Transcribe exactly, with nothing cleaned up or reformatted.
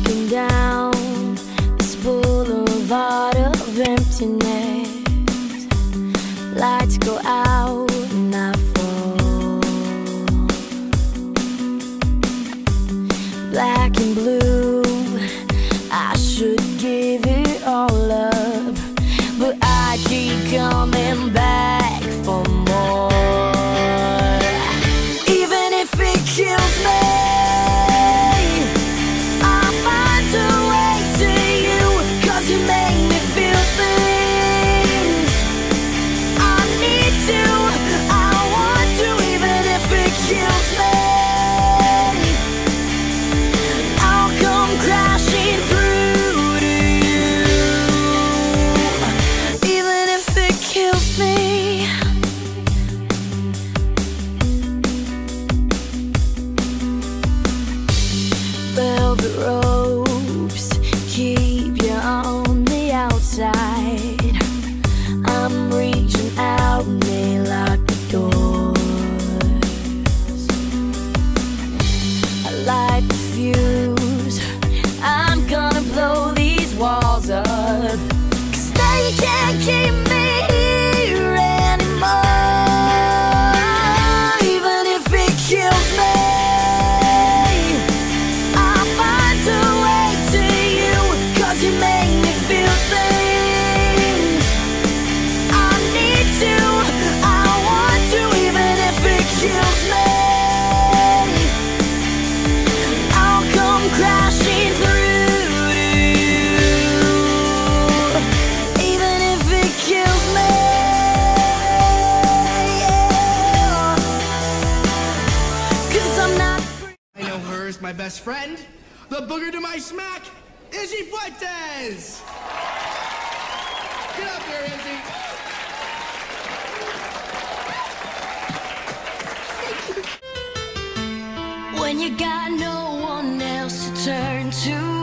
walking down this boulevard of emptiness. Lights go out and I fall. Black and blue, I should give it all up, but I keep coming back for more. Even if it kills me, I'll find a way to you, 'cause you make me feel things I need to, I want to. Even if it kills me, I'll come crashing through to you. Even if it kills me. Velvet ropes keep you on the outside. I'm reaching out and they lock the doors. I light the fuse, I'm gonna blow these walls up, 'cause they can't keep me here anymore. Even if it kills me, I'll find a way to you, 'cause you make me feel things I need to, I want to. Even if it kills me, I'll come crashing through to you. Even if it kills me, yeah. 'Cause I'm not. I know her as my best friend. The booger to my smack, Izzy Fuentes! Get up there, Izzy! When you got no one else to turn to,